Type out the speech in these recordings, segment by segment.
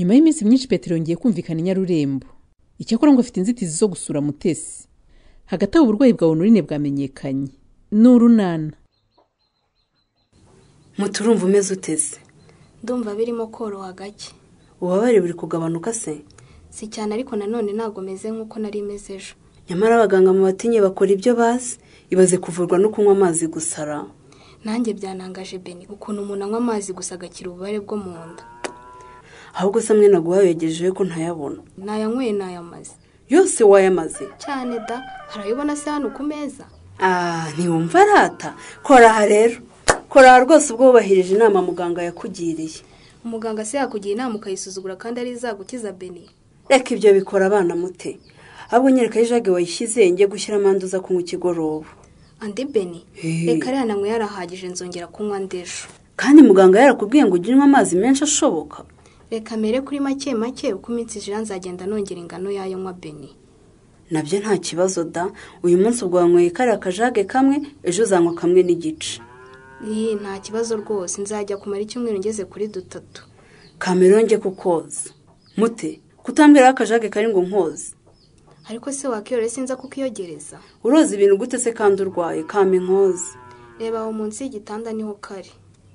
nyuma y'iminsi myinshi Petero yongeye kumvikana i Nyarurembo. Icyakora ngo afite inzitizi zo gusura Mutesi. Hagati aho uburwayi bwa Honorine bwamenyekanye. N'urunana. Muturumva umeze uteze? Ndumva birimo koroha gake. Ubabare buri kugabanuka se? Si cyane ariko nanone ntago meze nkuko nari meze ejo. Nyamara abaganga mu batinye bakora ibyo bazi, ibaze kuvurwa no kunywa amazi gusara. Nanjye byanangaje Beni ukuntu umuntu anywa amazi gusa agakira ububare bwo mu nda. Ahubwo se mwe naguhaye yegejeje ko ntayabona. Nayanyweye nayamaze. Yose wayamaze? Cyane da, harayibona se hano ku meza. Ntiwumva arata. Kora rero. Kora rwose ubwo wubahirije inama muganga yakugiriye. Umuganga se yakugiye inama ukayisuzugura kandi ari izagukiza Beni. Reka ibyo bikora abana mute. Ahubwo nyereka ijage wayishyize ngiye gushyira amanduza kunywa ikigoroba. Andi Beni, reka rero nanywe yarahagije nzongera kunywa ndejo. Kandi muganga yarakubwiye ngo uginywe amazi menshi ashoboka. Reka mere kuri make make uko iminsi ijira nzagenda nongera ingano yayo nywa Beni. Nabyo nta kibazo da. Uyu munsi ubwo wanyweye kare akajage kamwe, ejo uzanywa kamwe n'igice. Nta kibazo rwose nzajya kumara icyumweru ngeze kuri 3. Kameronge kukoza. Mute, kutambwira akajage kari ngo nkoze. Ariko se wakiyore sinza kukiyogereza. Uroza ibintu gute se kandi urwaye kame nkoze. Reba aho munsi y'igitanda niho kari.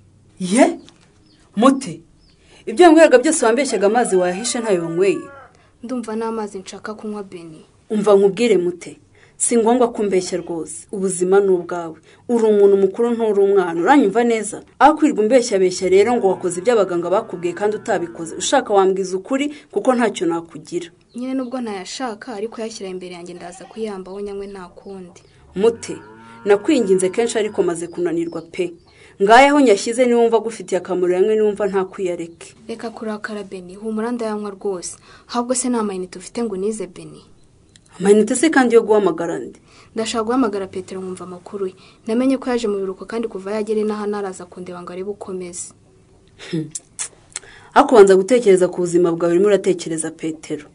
Ye? Mute. Ibyo ngweraga byose wambeshyaga amazi wayahishe ntayo wanyweye. Ndumva n'amazi nshaka kunywa Beni. Umva nkubwire Mute. Si ngombwa kumbeshya rwose. Ubuzima n'ubwawe. Uri umuntu mukuru nturi umwana. Uranyumva neza? Akwirwa umbeshya rero ngo wakoze ibyo abaganga bakubwiye kandi utabikoze. Ushaka wambwiza ukuri kuko ntacyo nakugira. Nyine nubwo ntayashaka ariko yashyira imbere yanjye ndaza kuyambaho nyanywe nta kundi. Mute, nakwinginze kenshi ariko maze kunanirwa pe. Ngaye aho nyashyize niwumva gufitiye akamaro yamwe niwumva nta kwiyareke. Reka kurakara Beni, humura ndayanywa rwose. Ahubwo se nta mayinite ufite ngo nize Beni. Amayinite se kandi yo guhamagara ndi? Ndashaka guhamagara Petero nkumva amakuru ye. Namenye ko yaje mu biruko kandi kuva yagere naha naraza kundeba ngo arebe ukomeze. Akubanza gutekereza ku buzima bwawe urimo uratekereza Petero.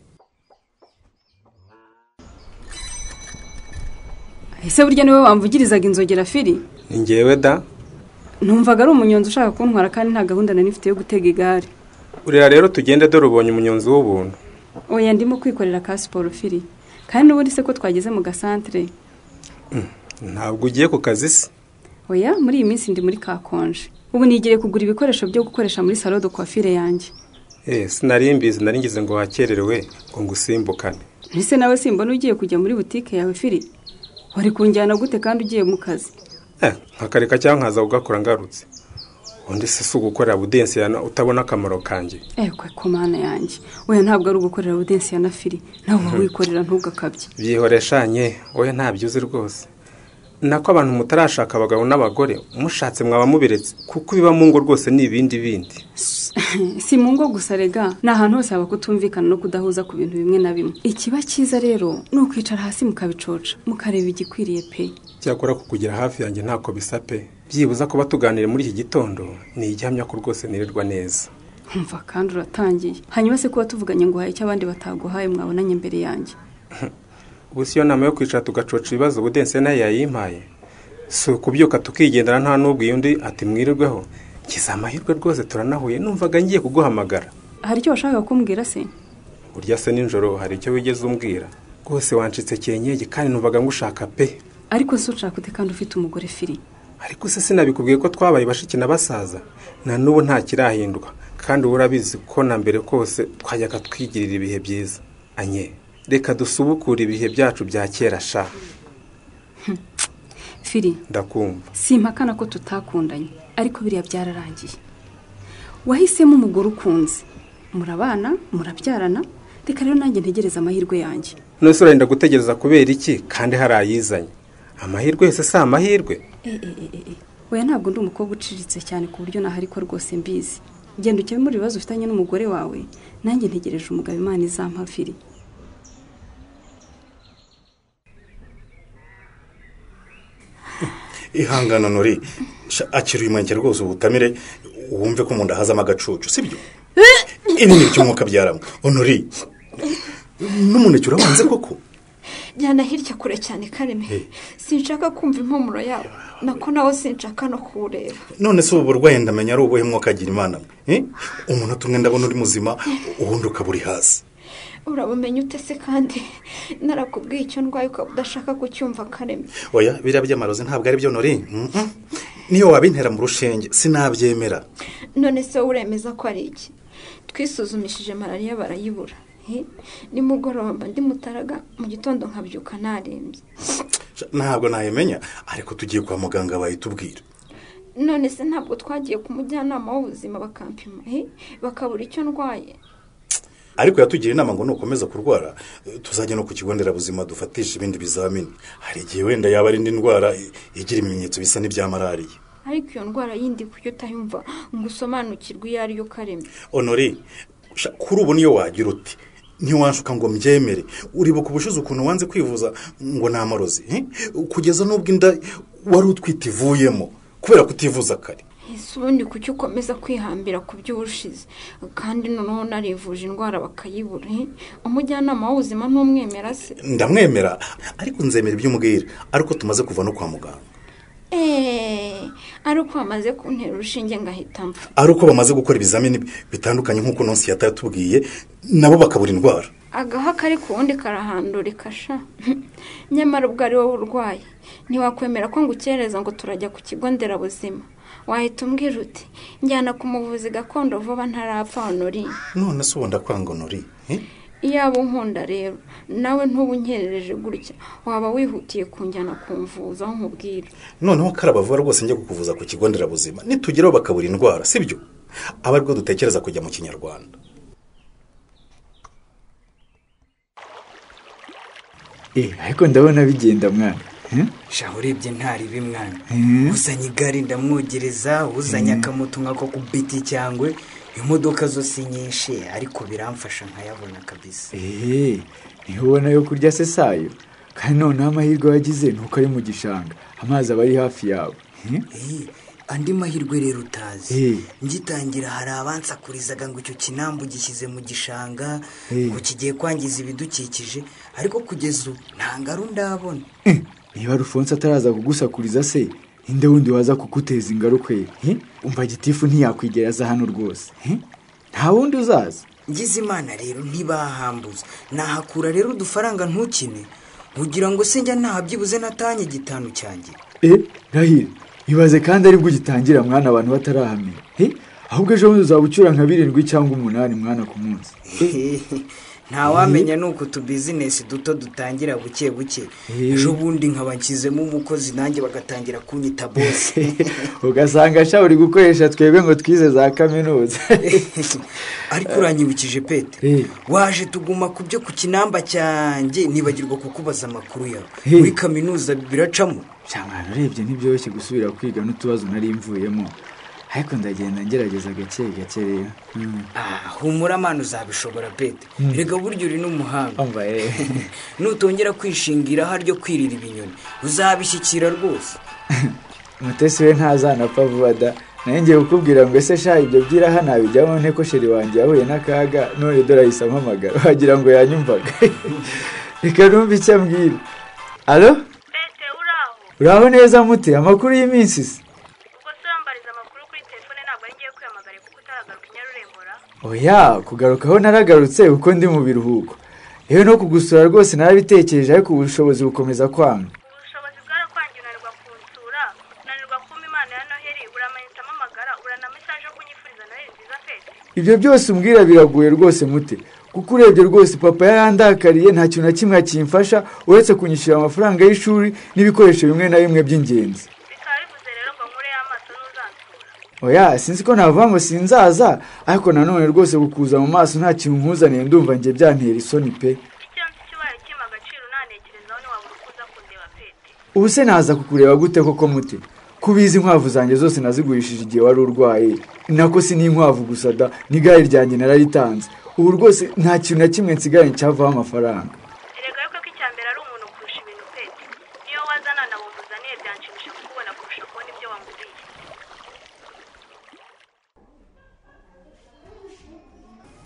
Ese burya niwe wamvugirizaga inzogera Fili? Ni njyewe da. Numvaga ari umunyonzi ushaka kuntwara kandi nta gahunda nari mfite yo gutega igare. Urira rero tugende dore ubonye umunyonzi w'ubuntu. Oya ndimo kwikorera ka siporo Fili. Kandi n'ubundi se ko twageze mu gasantere. Ntabwo ugiye ku kazi se? Oya muri iyi minsi ndi muri kakonje. Ubu nigire kugura ibikoresho byo gukoresha muri salon de coiffure yanjye. Sinari mbizi nari ngize ngo wakererewe ngo ngusimbukane. Ese nawe simbona ugiye kujya muri boutique yawe Fili? Wari kunjyana gute kandi ugiye mu kazi? Nkakareka cyangwa nkaza ugakora ngarutse. Undi se ugukorera budensi yana utabona akamaro kanjye. Kwe komana yanjye. Oya ntabwo ari ugukorera budensi yana Fili. Nawe wikorera ntugakabye. Byihoreshanye, oya ntabyuze rwose. Nako abantu mutarashaka abagabo n'abagore, mushatse mwaba mubiretse kuko biba mu ngo rwose n'ibindi bindi. Si mu ngo gusa rega, nahantu hose aba kutumvikana no kudahuza ku bintu bimwe na bimwe. Ikiba cyiza rero no kwicara hasi mukabicoca, mukareba igikwiriye pe. Cyakora kukugira hafi yanjye ntako bisa pe. Byibuza kuba tuganire muri iki gitondo, ni igihamya ko rwose nirirwa neza. Umva kandi uratangiye. Hanyuma se kuba tuvuganye ngo haye icyo abandi bataguhaye mwabonanye imbere yanjye. Ubusiyo nama yo kwicara tugacoca ibibazo budense nayo yayimpaye. So kubyuka tukigendana nta nubwo yundi ati mwirirweho. Kiza amahirwe rwose turanahuye numvaga ngiye kuguhamagara. Hari icyo washaka kumbwira se? Burya se ninjoro hari icyo wigeze umbwira. Rwose wancitse cyenyege kandi numvaga ngushaka pe. Ariko se ushaka ute kandi ufite umugore Fili? Ariko se sinabikubwiye ko twabaye bashiki n'abasaza. Na nubu nta kirahinduka kandi urabizi ko na mbere kose twajyaga twigirira ibihe byiza. Anye reka dusubukura ibihe byacu bya kera sha. Fili, ndakumva. Simpakana ko tutakundanye, ariko biriya byararangiye. Wahisemo umugore ukunze. Murabana, murabyarana, reka rero nanjye ntegereza amahirwe yanjye. Nose urenda gutegereza kubera iki kandi harayizanye. Amahirwe yose si amahirwe. Oya ntabwo ndi umukobwa uciriritse cyane ku buryo nahari ko rwose mbizi. Genda ukemure ibibazo ufitanye n'umugore wawe, nanjye ntegereje umugabo Imana izampa Fili. Ihangana Nori, akiri umwenge rwose ubutamire wumve ko munda hazama agacucu sibyo? Ini ni cy'umwuka byaramo. Nori, n'umuneke urabanze koko? jyana hirya kure cyane Kareme. Sinshaka kumva impumuro yawe nako nawe sinshaka no kuwureba. none se ubu burwayi ndamenya ari ubuhe mwuka agira Imana umuntu tumwe ndabona uri muzima ubundi ukaburi hasi. Urabumenya ute se kandi narakubwiye icyo ndwaye ukaba udashaka kucyumva Kareme. Oya biriya by'amarozi ntabwo ari byo Nori. Niyo wabintera mu rushenge sinabyemera. None se uremeza ko ari iki? Twisuzumishije malariya barayibura. Nimugoroba ndi mutaraga mu gitondo nkabyuka narembye. Ntabwo nayemenya ariko tugiye kwa muganga bayitubwira. None se ntabwo twagiye ku mujyanama w'ubuzima bakampima bakabura icyo ndwaye. Ariko yatugira inama ngo nukomeza kurwara tuzajya no ku kigo nderabuzima dufatisha ibindi bizamini. Hari igihe wenda yaba ari indi ndwara igira ibimenyetso bisa n'ibya malariya. Ariko iyo ndwara yindi kuyo utayumva ngo usobanukirwe iyo ari yo Kareme. Honori kuri ubu niyo wagira uti ntiwanshuka ngo mbyemere uribuka ubushize ukuntu wanze kwivuza ngo ni amarozi kugeza n'ubwo inda wari utwite ivuyemo kubera kutivuza kare. Ese ubundi kuki ukomeza kwihambira ku by'ubushize kandi noneho narivuje indwara bakayibura umujyanama w'ubuzima ntumwemera se? Ndamwemera ariko nzemera ibyo umbwira ariko tumaze kuva no kwa muganga. Ari uko bamaze kuntera urushinge ngahita mpfa. Ari uko bamaze gukora ibizamini bitandukanye nk'uko nonsi yatubwiye nabo bakabura indwara. Agaha kari ku wundi karahandurika sha. Nyamara ubwo ari wowe urwaye ntiwakwemera ko ngukereza ngo turajya ku kigo nderabuzima. Wahita umbwira uti njyana ku muvuzi gakondo vuba ntarapfa Honori. None se ubonda kwanga Honori? Iyaba unkunda rero nawe ntubunkerereje gutya waba wihutiye kunjyana kumvuza aho nkubwira. Noneho karabavuga rwose njye kukuvuza ku kigo nderabuzima nitugeraho bakabura indwara sibyo? Aba ariko dutekereza kujya mu Kinyarwanda. Ariko ndabona bigenda mwana. Shaho urebye ntari bimwana. Uzanye igare ndamwogereza, uzanye akamoto nkako kubiti cyangwe imodoka zose nyinshi ariko biramfasha nkayabona kabisa. Ntibona yo kurya se sayo. Kandi noneho amahirwe wagize nuko ari mu gishanga. Amazi aba ari hafi yawe. Andi mahirwe rero utazi. Ngitangira hari abansakurizaga ngo icyo kinambu gishyize mu gishanga ngo kigiye kwangiza ibidukikije ariko kugeza ubu nta ngaru ndabona. Niba Rufonse ataraza kugusakuriza se inde wundi waza kukuteza ingaruka umva gitifu ntiyakwigera aza hano rwose nta wundi uzaza. Ngize Imana rero ntibahambuza nahakura rero udufaranga ntukine ugira ngo se njya ntabyibuze natanye gitanu cyanjye. Rahira ibaze kandi aribwo gitangira mwana abantu batarahamira ahubwo ejo bundi uzabucyura nka 7 cyangwa 8 mwana ku munsi. Ntawamenya nuko tu business duto dutangira buke buke ejo bundi nkabakizemo umukozi nanjye bagatangira kunyita boss. Ugasanga sha uri gukoresha twebwe ngo twize za kaminuza. Ariko uranyibukije Pete waje tuguma kubyo ku kinamba cyanjye nibagirwa kukubaza amakuru yawe muri kaminuza biracamo. Cyangwa urebye ntibyoroshye gusubira kwiga n'utubazo nari mvuyemo ariko ndagenda ngerageza gake gake rero. Humura manu uzabishobora Pete rega buryo uri n'umuhanga. Nutongera kwishingira haryo kwirira ibinyoni uzabishyikira rwose. Mutesi we ntazanapfa vuba da nanjye kukubwira ngo ese sha ibyo byiraha nabijyamo nte ko sheri wanjye yahuye n'akaga none dore ahise ampamagara wagira ngo yanyumvaga. Reka numva icyo ambwira. Allo Pete uraho? Uraho neza mute amakuru y'iminsi se? Oya kugarukaho naragarutse uko ndi mu biruhuko. Yewe no kugusura rwose narabitekereje ariko ubushobozi bukomeza kwanga. Ubushobozi bwarakwangiranirwa kunsura nanirwa kuma Imana ya Noheli uramanita amagara urana message yo kunyifuriza Noheli nziza Pete. Ibyo byose umbwira biraguye rwose mute kuko urebye rwose papa yarandakariye nta kintu na kimwe kimfasha uretse kunyishyura amafaranga y'ishuri n'ibikoresho bimwe na bimwe by'ingenzi. Oya sinzi ko navuga ngo sinzaza ariko nanone rwose gukuza mu maso nta kintu nkuzaniye ndumva ngiye byantera isoni pe. Ubu se naza kukureba gute koko mute kubizi inkwavu zanjye zose nazigurishije igihe wari urwaye nako si n'inkwavu gusa da n'igare ryanjye nararitanze ubu rwose nta kintu na kimwe nsigaye cyavaho amafaranga.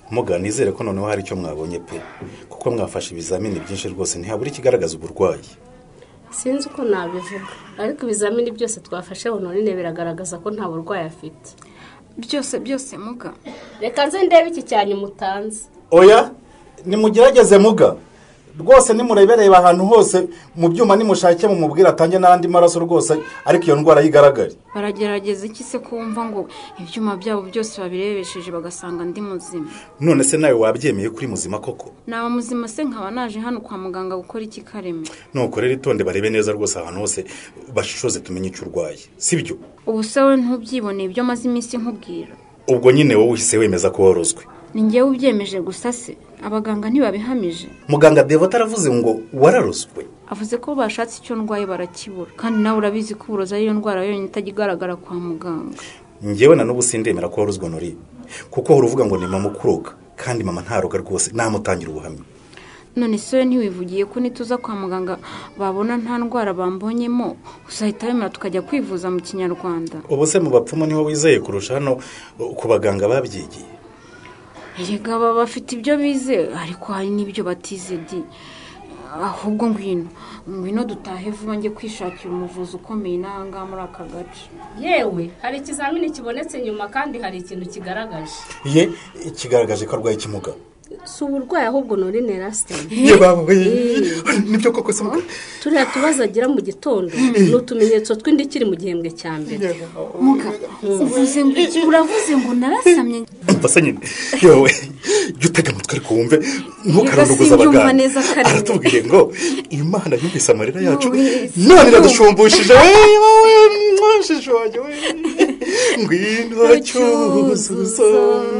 muga nizere ko noneho hari icyo mwabonye pe kuko mwafashe ibizamini byinshi rwose ntihabura ikigaragaza uburwayi. Sinzi uko nabivuga ariko ibizamini byose twafashe Honorine biragaragaza ko nta burwayi afite. byose muga. Reka nze ndebe iki cyane mutanze. Oya nimugerageze muga rwose nimurebereba ahantu hose mu byuma nimushake mu mubwira atange n'andi maraso rwose ariko iyo ndwara yigaragare. Baragerageza iki se kumva ngo ibyuma byabo byose babirebesheje bagasanga ndi muzima? None se nawe wabyemeye kuri muzima koko? Naba muzima se nkaba naje hano kwa muganga gukora iki Kareme? Nuko rero itonde barebe neza rwose ahantu hose bashishoze tumenye icyo urwaye sibyo? Ubu se we ntubyiboneye ibyo maze iminsi nkubwira. Ubwo nyine wowe uhise wemeza ko warozwe. Ni njyewe ubyemeje gusa se abaganga ntibabihamije. Muganga Devota aravuze ngo wararozwe. Avuze ko bashatse icyo ndwaye barakibura kandi nawe urabizi ko uburozi ariyo ndwara yonyine itagigaragara kwa muganga. Njyewe na n'ubu sindemera ko warozwe Nori kuko uruvuga ngo ni mama ukuroga kandi mama ntaroga rwose namutangira ubuhamya. None se ntiwivugiye ko nituza kwa muganga babona nta ndwara bambonyemo uzahita wemera tukajya kwivuza mu Kinyarwanda? Ubu se mu bapfumu niho wizeye kurusha hano ku baganga babyigiye? Erega baba bafite ibyo bize ariko hari n'ibyo batize di. Ahubwo ngwino dutahe vuba njye kwishakira umuvuzi ukomeye n'ahanga muri aka gace. Yewe hari ikizamini kibonetse nyuma kandi hari ikintu kigaragaje. Ye ikigaragaje ko arwaye ikimuga. Si uburwayi ahubwo Norine Rastan. Ye baba nibyo koko se muga. Turiya tubaza agira mu gitondo n'utumenyetso tw'indikiri mu gihembwe cya mbere. Muga uravuze ngo narasamye. Mbasa nyine yewe jutega mutwe ariko wumve ntukaranduguza abaganga. Aratubwiye ngo Imana yumvise amarira yacu none iradushumbishije wowe mwashije waje we ngwino cyuzuzo.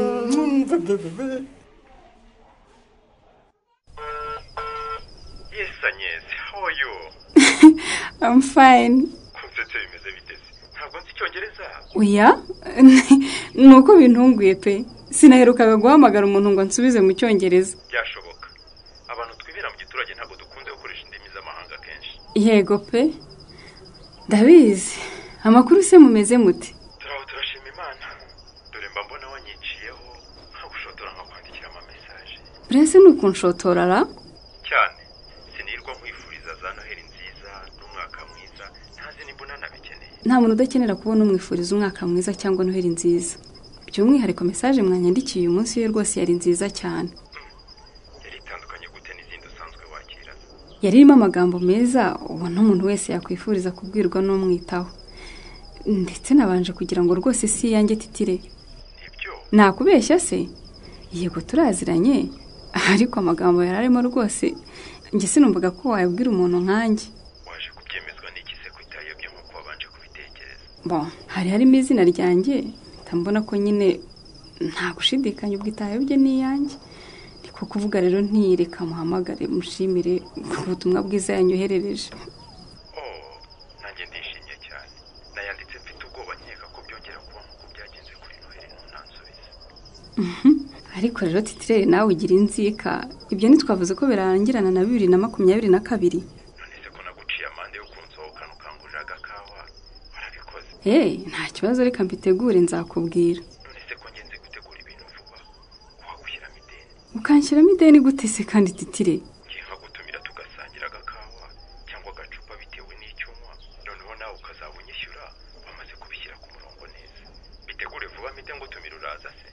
Yes, Agnes, how are you? I'm fine. Kunsetse bimeze biteze. Ntabwo nzi Icyongereza. Oya, nuko bintunguye pe. Sinaherukaga guhamagara umuntu ngo nsubize mu Cyongereza. Byashoboka. Abantu twibera mu giturage ntabwo dukunze gukoresha indimi z'amahanga kenshi. Yego pe. Dabizi, amakuru se mumeze mute? Turashima Imana. Dore mba mbona wanyiciyeho nka gushotora nka kwandikira ama message. Brese nukunshotora ra? Cyane. Sinirwa nkwifuriza za Noheli nziza n'umwaka mwiza. Ntazi nimbona nabikeneye. Nta muntu udakenera kubona umwifuriza umwaka mwiza cyangwa Noheli nziza. By'umwihariko message mwanyandikiye uyu munsi yo rwose yari nziza cyane. Yari itandukanye gute n'izindi usanzwe wakira? Yari irimo amagambo meza ubona umuntu wese yakwifuriza kubwirwa n'umwitaho. Ndetse nabanje kugira ngo rwose si yanjye titire. Ibyo nakubeshya se? Yego turaziranye ariko amagambo yararimo rwose njye sinumvaga ko wayabwira umuntu nkanjye. Waje kubyemezwa n'iki se kwitayobye nko wabanje kubitekereza? Bon, harimo izina ryanjye tambona ko nyine nta gushidikanya ubwitayobye n'iyanjye. Niko kuvuga rero ntireka muhamagare mushimire ku butumwa bwiza yanyoherereje. Nanjye ndishimye cyane. Nayanditse mfite ubwoba nkeka ko byongera kuba nk'uko byagenze kuri Noheli ntunansubize. Ariko rero titire nawe ugira inzika. Ibyo ntitwavuze ko birangirana na 2022. None se ko naguciye amande yo kunsohokana ukangurira agakawa warabikoze? Nta kibazo reka mbitegure nzakubwira. None se ko ngenze gutegura ibintu vuba wagushyiramo ideni? Ukanshyiramo ideni gute se kandi titire? Ngiye nkagutumira tugasangira agakawa cyangwa agacupa bitewe n'icyo unywa noneho nawe ukazaba unyishyura wamaze kubishyira ku murongo neza. Bitegure vuba mpite ngutumira uraza se?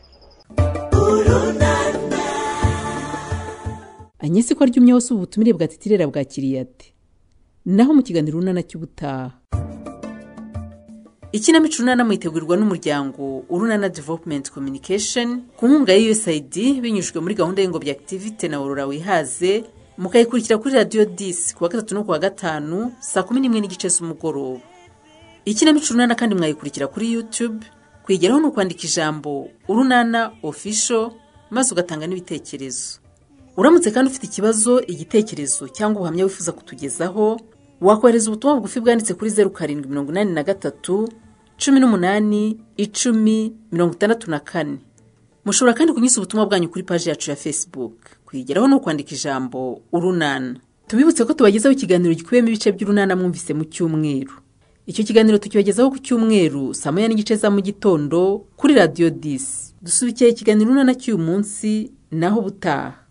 Anyesi ko aryumye hose ubutumire bwa titirera bwakiriye ati naho mu kiganiro runana cy'ubutaha. Ikinamico runana mwitegurwa n'umuryango Urunana Development Communication ku nkunga ya USAID binyujijwe muri gahunda y'ingobyi activity na Aurora Wihaze mukayikurikira kuri Radio 10 kuwa 3 no kuwa 5 saa 11:30 z'umugoroba. Ikinamico runana kandi mwayikurikira kuri YouTube kwigeraho no kwandika ijambo Urunana Official maze ugatanga n'ibitekerezo. Uramutse kandi ufite ikibazo, igitekerezo cyangwa ubuhamya wifuza kutugezaho, wakohereza ubutumwa bugufi bwanditse kuri 0783 18 10 64. Mushobora kandi kunyuza ubutumwa bwanyu kuri page yacu ya Facebook. Kwigeraho no kwandika ijambo Urunana. Tubibutse ko tubagezaho ikiganiro gikubiyemo ibice by'Urunana mwumvise mu cyumweru. Icyo kiganiro tukibagezaho ku cyumweru saa 9:30 za mu gitondo kuri Radio 10. dusubikiye ikiganiro urunana cy'uyu munsi naho ubutaha.